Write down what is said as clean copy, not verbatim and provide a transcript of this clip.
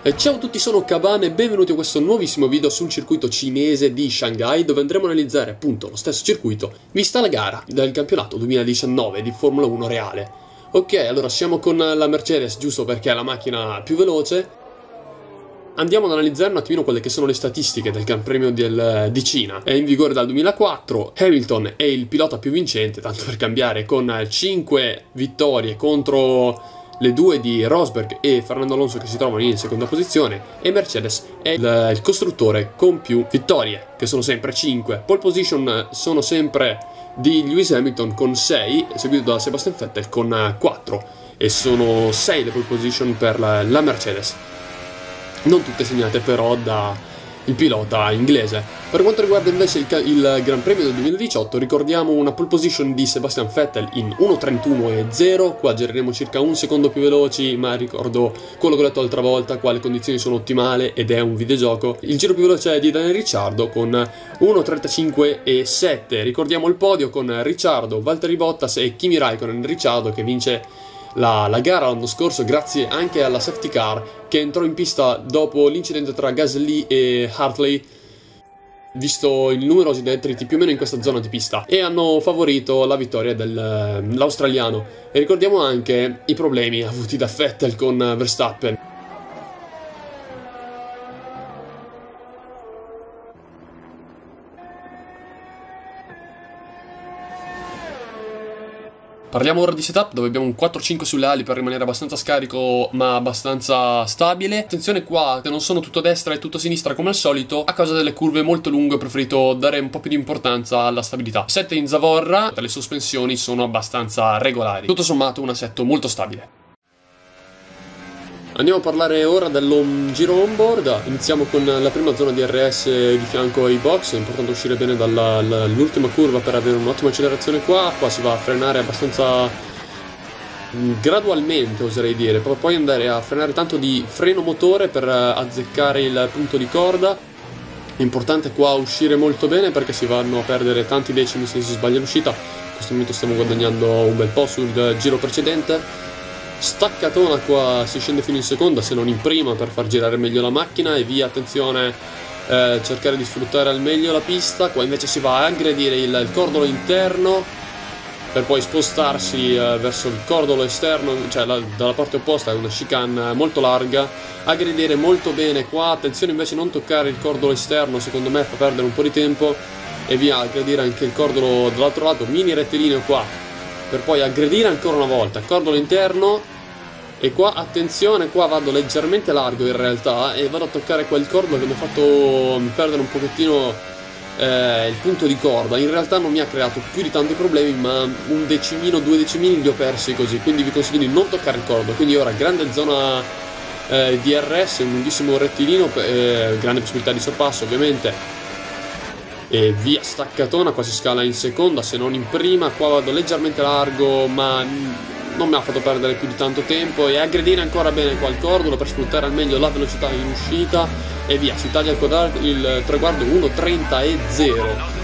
Ciao a tutti, sono Kaban e benvenuti a questo nuovissimo video sul circuito cinese di Shanghai, dove andremo a analizzare appunto lo stesso circuito vista la gara del campionato 2019 di Formula 1 reale. Ok, allora siamo con la Mercedes, giusto perché è la macchina più veloce. Andiamo ad analizzare un attimino quelle che sono le statistiche del Gran Premio di Cina. È in vigore dal 2004, Hamilton è il pilota più vincente, tanto per cambiare, con 5 vittorie contro le 2 di Rosberg e Fernando Alonso che si trovano in seconda posizione, e Mercedes è il costruttore con più vittorie, che sono sempre 5. Pole position sono sempre di Lewis Hamilton con 6, seguito da Sebastian Vettel con 4, e sono 6 le pole position per la Mercedes, non tutte segnate però da il pilota inglese. Per quanto riguarda invece il Gran Premio del 2018, ricordiamo una pole position di Sebastian Vettel in 1.31.0, qua gireremo circa un secondo più veloci, ma ricordo quello che ho detto l'altra volta, qua le condizioni sono ottimali ed è un videogioco. Il giro più veloce è di Daniel Ricciardo con 1.35.7, ricordiamo il podio con Ricciardo, Valtteri Bottas e Kimi Raikkonen. Ricciardo che vince la gara l'anno scorso grazie anche alla safety car che entrò in pista dopo l'incidente tra Gasly e Hartley, visto i numerosi detriti più o meno in questa zona di pista, e hanno favorito la vittoria dell'australiano. E ricordiamo anche i problemi avuti da Vettel con Verstappen. Parliamo ora di setup, dove abbiamo un 4-5 sulle ali per rimanere abbastanza scarico ma abbastanza stabile. Attenzione qua, che non sono tutto a destra e tutto a sinistra come al solito, a causa delle curve molto lunghe ho preferito dare un po' più di importanza alla stabilità. 7 in zavorra, le sospensioni sono abbastanza regolari, tutto sommato un assetto molto stabile. Andiamo a parlare ora del giro onboard. Iniziamo con la prima zona di RS di fianco ai box. È importante uscire bene dall'ultima curva per avere un'ottima accelerazione qua. Qua si va a frenare abbastanza gradualmente, oserei dire, per poi andare a frenare tanto di freno motore per azzeccare il punto di corda. È importante qua uscire molto bene perché si vanno a perdere tanti decimi se si sbaglia l'uscita. In questo momento stiamo guadagnando un bel po' sul giro precedente. Staccatona qua, si scende fino in seconda se non in prima per far girare meglio la macchina e via. Attenzione, cercare di sfruttare al meglio la pista. Qua invece si va a aggredire il cordolo interno per poi spostarsi verso il cordolo esterno, cioè dalla parte opposta. È una chicane molto larga, aggredire molto bene qua. Attenzione invece non toccare il cordolo esterno, secondo me fa perdere un po' di tempo, e via, aggredire anche il cordolo dall'altro lato, mini rettilineo qua, per poi aggredire ancora una volta il cordolo interno. E qua, attenzione, qua vado leggermente largo in realtà e vado a toccare quel cordolo che mi ha fatto perdere un pochettino il punto di corda. In realtà non mi ha creato più di tanti problemi, ma un decimino, 2 decimini li ho persi così, quindi vi consiglio di non toccare il cordolo. Quindi ora grande zona di RS, un lunghissimo rettilineo, grande possibilità di sorpasso ovviamente, e via staccatona. Qua si scala in seconda se non in prima. Qua vado leggermente largo ma non mi ha fatto perdere più di tanto tempo, e aggredire ancora bene qua il cordolo per sfruttare al meglio la velocità in uscita, e via, si taglia il traguardo 1.30.0.